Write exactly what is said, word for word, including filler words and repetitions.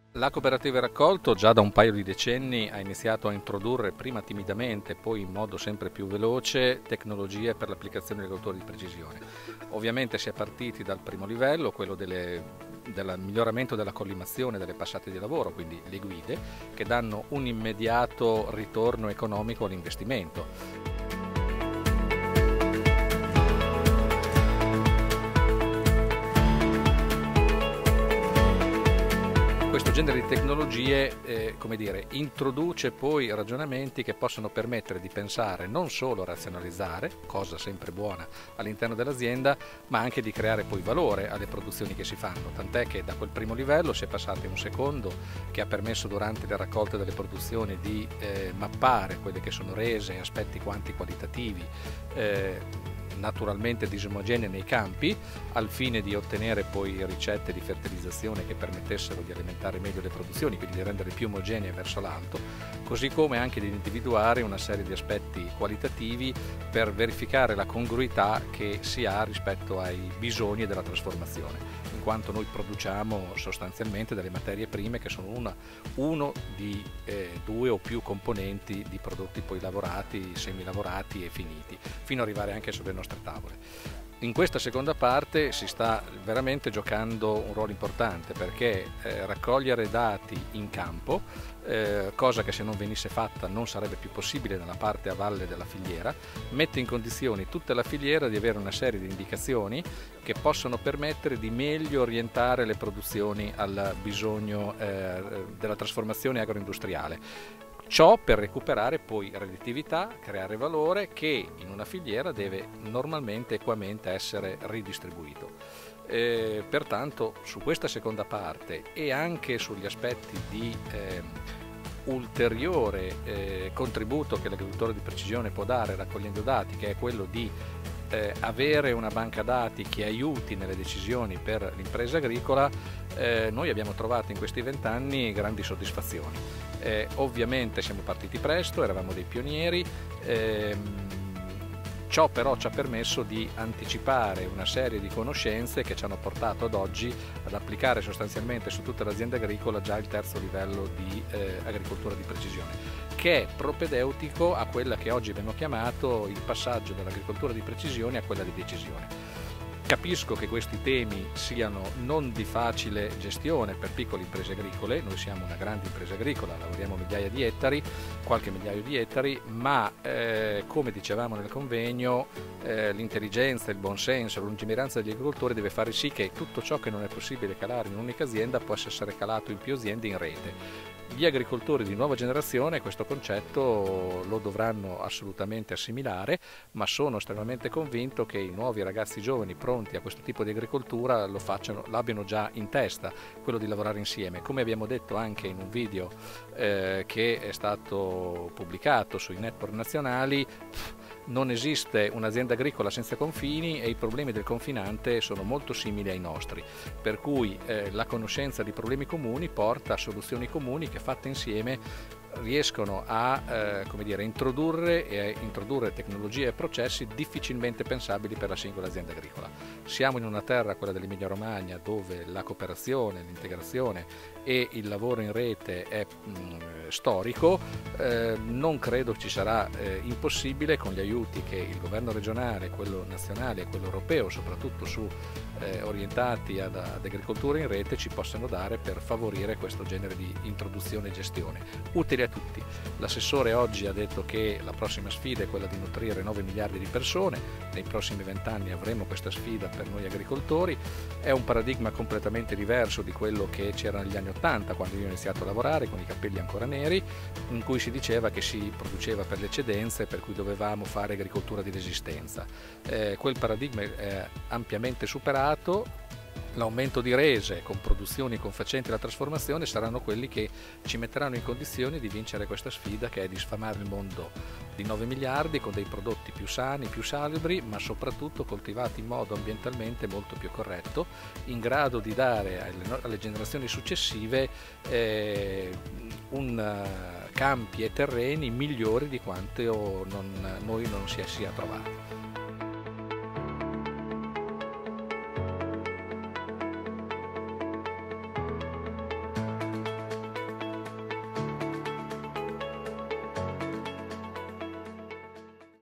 La cooperativa Raccolto già da un paio di decenni ha iniziato a introdurre, prima timidamente, poi in modo sempre più veloce, tecnologie per l'applicazione degli agricoltori di precisione. Ovviamente si è partiti dal primo livello, quello delle, del miglioramento della collimazione delle passate di lavoro, quindi le guide, che danno un immediato ritorno economico all'investimento. Questo genere di tecnologie eh, come dire, introduce poi ragionamenti che possono permettere di pensare non solo a razionalizzare, cosa sempre buona all'interno dell'azienda, ma anche di creare poi valore alle produzioni che si fanno, tant'è che da quel primo livello si è passati a un secondo che ha permesso durante le raccolte delle produzioni di eh, mappare quelle che sono rese e aspetti quanti qualitativi eh, naturalmente disomogenee nei campi, al fine di ottenere poi ricette di fertilizzazione che permettessero di alimentare meglio le produzioni, quindi di rendere più omogenee verso l'alto, così come anche di individuare una serie di aspetti qualitativi per verificare la congruità che si ha rispetto ai bisogni della trasformazione, in quanto noi produciamo sostanzialmente delle materie prime che sono una, uno di eh, due o più componenti di prodotti poi lavorati, semilavorati e finiti, fino ad arrivare anche sulle nostre tavole. In questa seconda parte si sta veramente giocando un ruolo importante, perché eh, raccogliere dati in campo, eh, cosa che se non venisse fatta non sarebbe più possibile nella parte a valle della filiera, mette in condizioni tutta la filiera di avere una serie di indicazioni che possono permettere di meglio orientare le produzioni al bisogno eh, della trasformazione agroindustriale. Ciò per recuperare poi redditività, creare valore che in una filiera deve normalmente equamente essere ridistribuito. Eh, pertanto su questa seconda parte e anche sugli aspetti di eh, ulteriore eh, contributo che l'agricoltore di precisione può dare raccogliendo dati, che è quello di eh, avere una banca dati che aiuti nelle decisioni per l'impresa agricola, eh, noi abbiamo trovato in questi vent'anni grandi soddisfazioni. Eh, ovviamente siamo partiti presto, eravamo dei pionieri, ehm, ciò però ci ha permesso di anticipare una serie di conoscenze che ci hanno portato ad oggi ad applicare sostanzialmente su tutta l'azienda agricola già il terzo livello di eh, agricoltura di precisione, che è propedeutico a quella che oggi abbiamo chiamato il passaggio dall'agricoltura di precisione a quella di decisione. Capisco che questi temi siano non di facile gestione per piccole imprese agricole, noi siamo una grande impresa agricola, lavoriamo migliaia di ettari, qualche migliaio di ettari, ma eh, come dicevamo nel convegno, eh, l'intelligenza, il buonsenso, la lungimiranza degli agricoltori deve fare sì che tutto ciò che non è possibile calare in un'unica azienda possa essere calato in più aziende in rete. Gli agricoltori di nuova generazione questo concetto lo dovranno assolutamente assimilare, ma sono estremamente convinto che i nuovi ragazzi giovani pronti a questo tipo di agricoltura lo facciano, l'abbiano già in testa, quello di lavorare insieme. Come abbiamo detto anche in un video eh, che è stato pubblicato sui network nazionali, non esiste un'azienda agricola senza confini e i problemi del confinante sono molto simili ai nostri, per cui eh, la conoscenza di problemi comuni porta a soluzioni comuni che fatte insieme riescono a eh, come dire, introdurre e a introdurre tecnologie e processi difficilmente pensabili per la singola azienda agricola. Siamo in una terra, quella dell'Emilia Romagna, dove la cooperazione, l'integrazione e il lavoro in rete è mh, storico, eh, non credo ci sarà eh, impossibile con gli aiuti che il governo regionale, quello nazionale e quello europeo, soprattutto su eh, orientati ad, ad agricoltura in rete, ci possano dare per favorire questo genere di introduzione e gestione utile a tutti. L'assessore oggi ha detto che la prossima sfida è quella di nutrire nove miliardi di persone, nei prossimi vent'anni avremo questa sfida per noi agricoltori, è un paradigma completamente diverso di quello che c'era negli anni ottanta quando io ho iniziato a lavorare con i capelli ancora neri, in cui si diceva che si produceva per le eccedenze, per cui dovevamo fare agricoltura di resistenza. Eh, quel paradigma è ampiamente superato. L'aumento di rese con produzioni confacenti la trasformazione saranno quelli che ci metteranno in condizioni di vincere questa sfida, che è di sfamare il mondo di nove miliardi con dei prodotti più sani, più salubri, ma soprattutto coltivati in modo ambientalmente molto più corretto, in grado di dare alle, alle generazioni successive eh, un, uh, campi e terreni migliori di quanto non, noi non si sia trovati.